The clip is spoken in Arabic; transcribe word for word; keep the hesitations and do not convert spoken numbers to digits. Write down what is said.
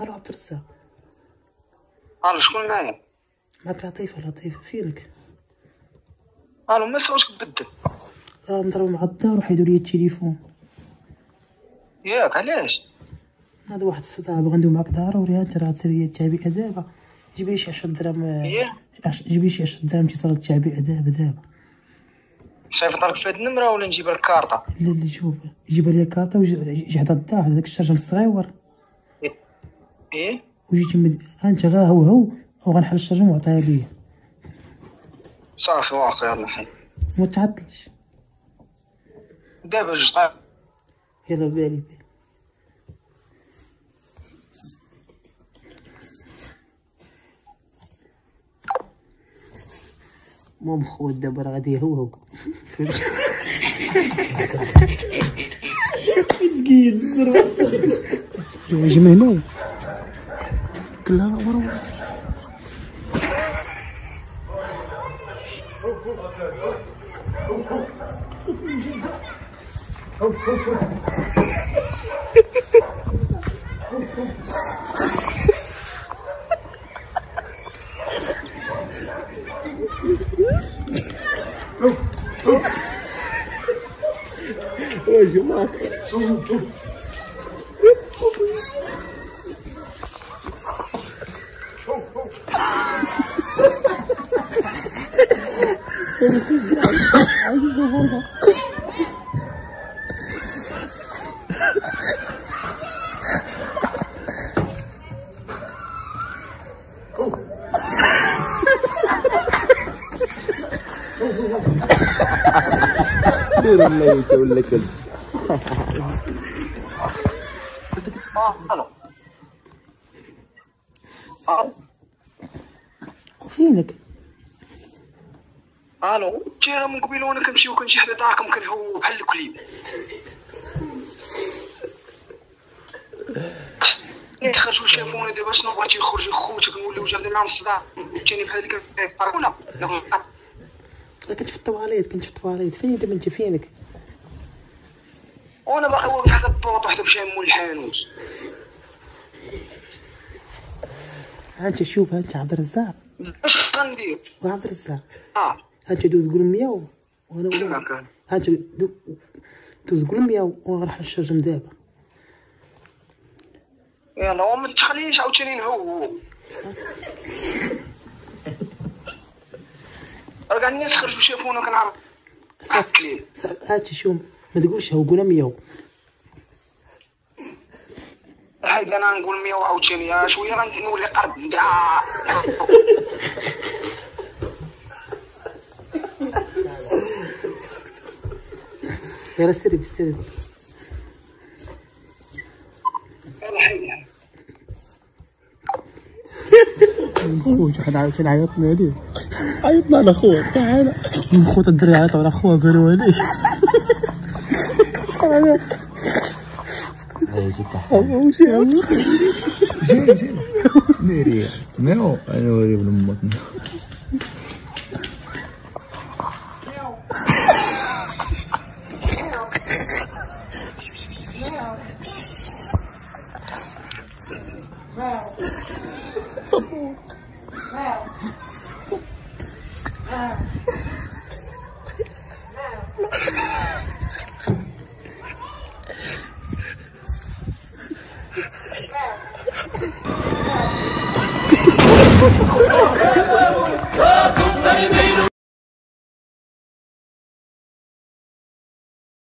الو عبد الرزاق. الو شكون معايا؟ معاك لطيفة. لطيفة فينك؟ الو ما صوتك بدل. راه نضرب مع الدار وحيدوا لي التليفون. ياك علاش؟ هذا واحد الصداع بغا ندوي معاك دار وريها انت راه تسري التعبئة دابا. جيب لي شي عشرة دراهم. ايه جيب لي شي عشرة دراهم تيصل التعبئة دابا دابا. صيفط لك في هاد النمرة ولا نجيب لك كارطة؟ لا لا شوف جيب لي كارطة وجي حدا الدار هذاك الشرجم الصغيور. ايه وجي تما انت غا هو هو وغنحل الشرجم وعطيها ليا. صافي واخا يلا حي. ما تعطلش دابا جوج دقايق. يلا بالي بالي. المهم خويا دابا راه غادي هو هو تقيل بزربة. يجي من هنايا كلها ورا ورا. يا جماعة دير الله ولا كلب. اه الو. اه فينك؟ الو انت من قبيل وانا كنمشي وكنمشي حدا داركم كنهو بحال الكليب. يتخرجوا شافوني دابا شنو بغيتي يخرج خوتك نوليو جابنا معاهم الصداع ثاني بحال هذيك ولا كنت في الطواليت كنت في الطواليت. فين دابا انت فينك؟ وانا باقي واقف حدا البوط وحده مشى مول الحانوت. ها انت شوف ها انت عبد الرزاق. اش غندير؟ وعبد الرزاق اه ها انت دوز قول مية وانا كيما كان. ها انت دوز قول مية وغنروح للشرجم دابا. يلا وما تخلينيش عاوتاني نهو. راه كاع الناس خرجوا شافونا كنعرف. صافي هاتي شوف ما تقولش هو قولها مية. حيت انا نقول مية وعاوتاني شويه غنولي قرب كاع. يلا سيري بالسيري. يلا حي خويا حنا عاوتاني عيطنا عليه. عيطنا على خويا تعال. خويا الدري عيطوا على خويا قالوا عليه. جي جي نيري ميو انا وري ابن امك. Oh